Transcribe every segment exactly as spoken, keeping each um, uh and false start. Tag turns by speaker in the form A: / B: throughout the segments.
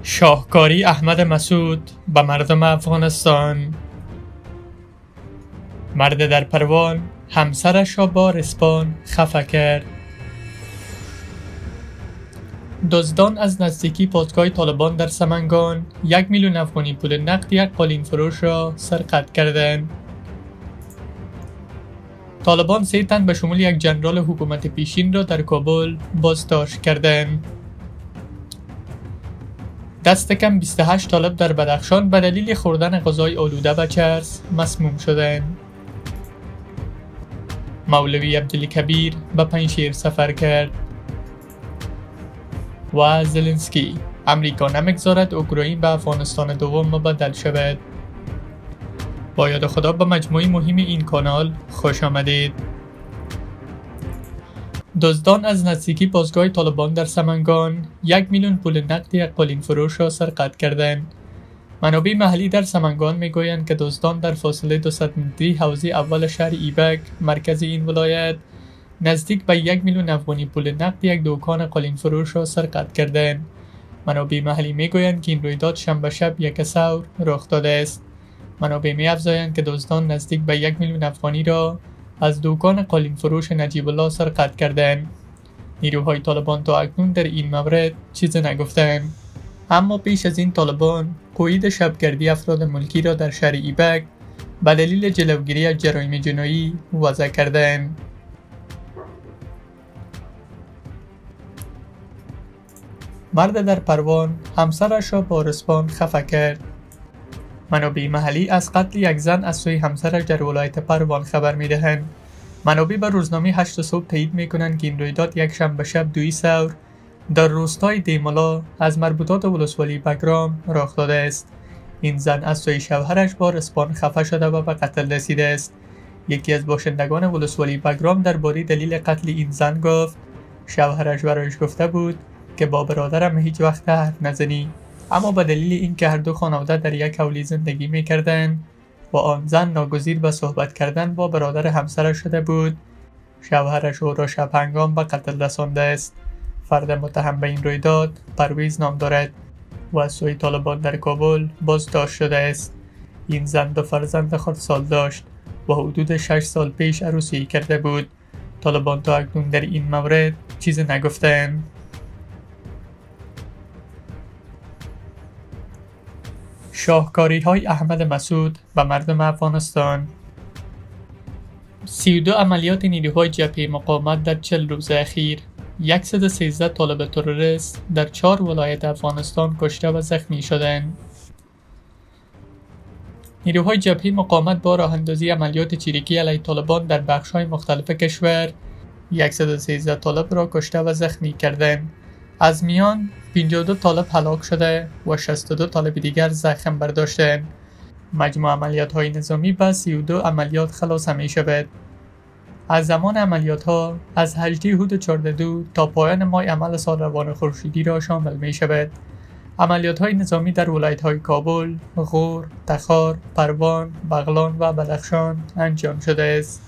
A: شاهکاری احمد مسعود به مردم افغانستان. مرد در پروان همسرش را با رسپان خفه کرد. دزدان از نزدیکی پادگاه طالبان در سمنگان یک میلیون افغانی پول نقد یک قالین فروش را سرقت کردند. طالبان سه تن به شمول یک جنرال حکومت پیشین را در کابل بازداشت کردند. دست کم بیست و هشت طالب در بدخشان به دلیل خوردن غذای آلوده به چرس مسموم شدند. مولوی عبدالکبیر به پنجشیر سفر کرد. و زلنسکی: امریکا نمیگذارد اوکراین به افغانستان دوم مبدل شود. با یاد خدا به مجموعه مهم این کانال خوش آمدید. دزدان از نزدیکی پاسگاه طالبان در سمنگان یک میلیون پول نقد یک قالین فروش را سرقت کردند. منابع محلی در سمنگان میگویند که دزدان در فاصله دویست متری حوزه اول شهر ایبک مرکز این ولایت نزدیک به یک میلیون افغانی پول نقد یک دکان قالین فروش را سرقت کردند. منابع محلی میگویند که این رویداد شنبه شب یک ظهر رخ داده است. منابع می‌افزایند که دزدان نزدیک به یک میلیون افغانی را از دکان قالین فروش نجیب الله سرقت کردند. نیروهای طالبان تا اکنون در این مورد چیزی نگفتند. اما پیش از این طالبان قید شبگردی افراد ملکی را در شهر ایبک به دلیل جلوگیری از جرایم جنایی وضع کردند. مرد در پروان همسرش را با رسپان خفه کرد. منابع محلی از قتل یک زن از سوی همسرش در ولایت پروان خبر می‌دهند. منابع به روزنامه هشت صبح تایید می‌کنند که این رویداد یک شنبه شب دوی ظهر در روستای دیمالا از مربوطات ولسوالی بگرام رخ داده است. این زن از سوی شوهرش با رسپان خفه شده و به قتل رسیده است. یکی از باشندگان ولسوالی بگرام درباره دلیل قتل این زن گفت: شوهرش برایش گفته بود که با برادرم هیچ وقت حرف نزنی، اما به دلیل اینکه هر دو خانواده در یک حولی زندگی می‌کردند و آن زن ناگزیر به صحبت کردن با برادر همسرش شده بود، شوهرش او را شب هنگام به قتل رسانده است. فرد متهم به این رویداد پرویز نام دارد و از سوی طالبان در کابل بازداشت شده است. این زن دو فرزند خردسال داشت و حدود شش سال پیش عروسی کرده بود. طالبان تا اکنون در این مورد چیزی نگفتند. شاهکاری های احمد مسعود به مردم افغانستان. سی و دو عملیات نیروهای جبهه مقاومت در چهل روز اخیر. صد و سیزده طالب تروریست در چهار ولایت افغانستان کشته و زخمی شدند. نیروهای جبهه مقاومت با راه اندازی عملیات چریکی علیه طالبان در بخش‌های مختلف کشور صد و سیزده طالب را کشته و زخمی کردند. از میان پنجاه و دو طالب هلاک شده و شصت و دو طالب دیگر زخم برداشتند. مجموع عملیات های نظامی به سی و دو عملیات خلاصه می شود. از زمان عملیات ها از هجده هود چهارده دو تا پایان ماه عمل سال روان خورشیدی را شامل می شود. عملیات های نظامی در ولایت های کابل، غور، تخار، پروان، بغلان و بدخشان انجام شده است.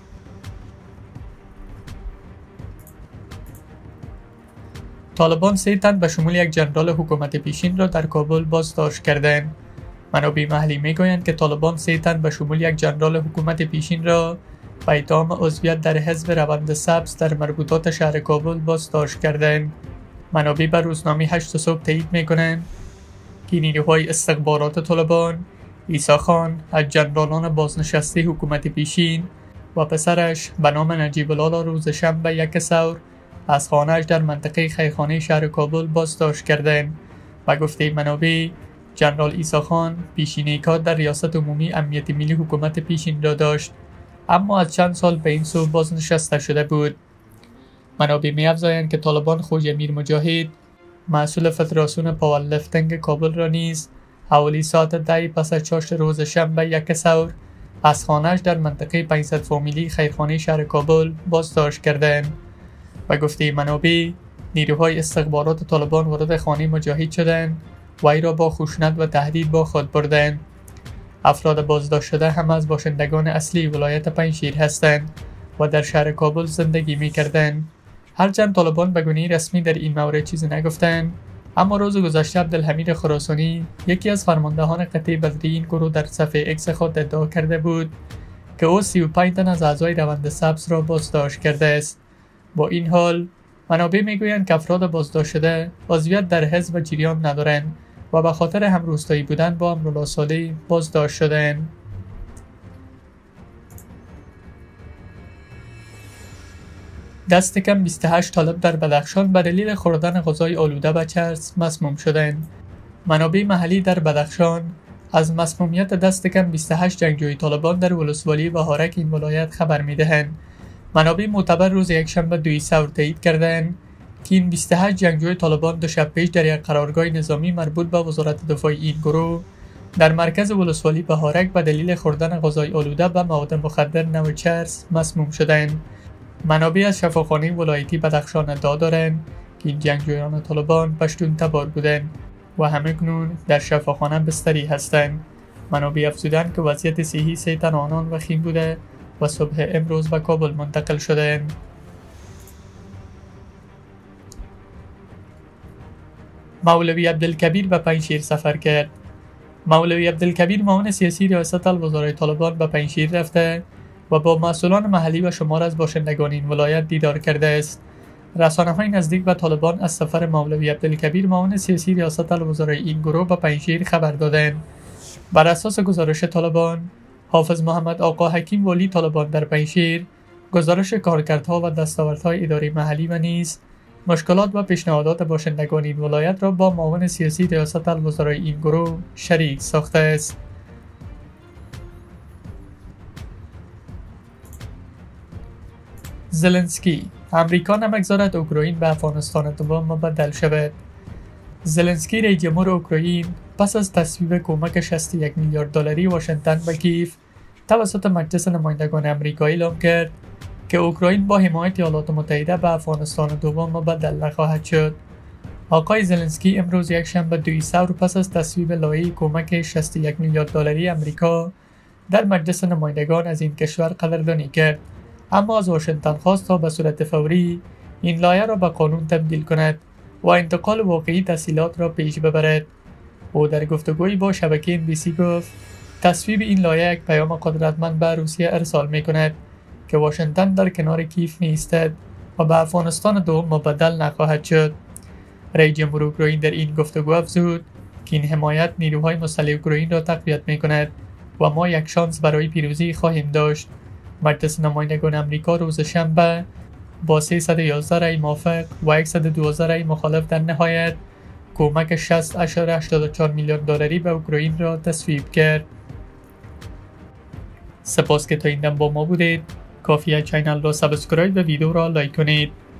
A: طالبان سه تن به شمول یک جنرال حکومت پیشین را در کابل بازداشت کردند. منابع محلی میگویند که طالبان سه تن به شمول یک جنرال حکومت پیشین را به اتهام عضویت در حزب روند سبز در مربوطات شهر کابل بازداشت کردند. منابع به روزنامه هشت صبح تایید میکنند که نیروهای استخبارات طالبان عیسی خان از جنرالان بازنشسته حکومت پیشین و پسرش به نام نجیب الله را روز شنبه یک ظهر از خانه‌اش در منطقه خیرخانه شهر کابل بازداشت کردند. و گفته منابع جنرال عیسی خان پیشینه کار در ریاست عمومی امنیت ملی حکومت پیشین را داشت، اما از چند سال به این سو بازنشسته شده بود. منابع می‌افزایند که طالبان خوج میر مجاهد مسئول فدراسیون پاورلیفتینگ کابل را نیز حوالی ساعت ده پس از چاشت روز شنبه یک ظهر از خانه‌اش در منطقه پانصد فامیلی خیرخانه شهر کابل بازداشت کردند. و گفته منابع نیروهای استخبارات طالبان وارد خانه مجاهد شدند و ای را با خشونت و تهدید با خود بردند. افراد بازداشت شده هم از باشندگان اصلی ولایت پنجشیر هستند و در شهر کابل زندگی می کردند. هرچند طالبان به گونه رسمی در این مورد چیزی نگفتند، اما روز گذشته عبدالحمید خراسانی یکی از فرماندهان قطعی بدری این گروه در صفحه اکس خود ادعا کرده بود که او سی و پنج تن از اعضای روند سبز را بازداشت کرده است. با این حال منابع میگویند که افراد بازداشت شده عضویت در حزب و جریان ندارند و به خاطر همروستایی بودن با امرالله صالح بازداشت شدند. دست کم بیست و هشت طالب در بدخشان به دلیل خوردن غذای آلوده به چرس مسموم شدند. منابع محلی در بدخشان از مسمومیت دست کم بیست و هشت جنگجوی طالبان در ولسوالی بهارک این ولایت خبر می‌دهند. منابع معتبر روز یکشنبه دوی ثور تایید کردند که این بیست و هشت جنگجوی طالبان دو شب پیش در یک قرارگاه نظامی مربوط به وزارت دفاع این گروه در مرکز ولسوالی بهارک به دلیل خوردن غذای آلوده به مواد مخدر نوع چرس مسموم شدند. منابع از شفاخانه ولایتی بدخشان ادعا دارند که این جنگجویان طالبان پشتون تبار بودند و همکنون در شفاخانه بستری هستند. منابع افزودند که وضعیت صحی سه تن آنان وخیم بوده و صبح امروز به کابل منتقل شدند. مولوی عبدالکبیر به پنجشیر سفر کرد. مولوی عبدالکبیر معاون سیاسی ریاست الوزرای طالبان به پنجشیر رفته و با مسئولان محلی و شمار از باشندگان این ولایت دیدار کرده است. رسانه‌های نزدیک به طالبان از سفر مولوی عبدالکبیر معاون سیاسی ریاست الوزرای این گروه به پنجشیر خبر دادند. بر اساس گزارش طالبان، حافظ محمد آقا حکیم ولی طالبان در پنجشیر گزارش کارکردها و دستاوردهای اداری محلی و نیز مشکلات و پیشنهادات باشندگان این ولایت را با معاون سیاسی ریاست الوزرای این گروه شریک ساخته است. زلنسکی: امریکا نمی‌گذارد اوکراین به افغانستان دوم مبدل شود. زلنسکی رئیس جمهور اوکراین پس از تصویب کمک شصت و یک میلیارد دلاری واشنگتن به کیف توسط مجلس نمایندگان آمریکا اعلام کرد که اوکراین با حمایت ایالات متحده به افغانستان دوم مبدل نخواهد شد. آقای زلنسکی امروز یکشنبه دوی ثور پس از تصویب لایحه کمک شصت و یک میلیارد دلاری آمریکا در مجلس نمایندگان از این کشور قدردانی کرد، اما از واشنگتن خواست تا به صورت فوری این لایحه را به قانون تبدیل کند و انتقال واقعی تسهیلات را پیش ببرد. او در گفتگویی با شبکه ام بی سی گفت تصویب این لایحه یک پیام قدرتمند به روسیه ارسال می کند که واشنگتن در کنار کیف نیستد و به افغانستان دوم مبدل نخواهد شد. رئیس جمهور اوکراین در این گفتگو افزود که این حمایت نیروهای مسلح اوکراین را تقویت می کند و ما یک شانس برای پیروزی خواهیم داشت. مجلس نمایندگان آمریکا روز شنبه با سیصد و یازده رای موافق و صد و دوازده رای مخالف در نهایت کمک شصت و هشتاد و چهار میلیارد دلاری به اوکراین را تصویب کرد. سپاس که تا این دم با ما بودید. کافیه چینل را سابسکرایب و ویدیو را لایک کنید.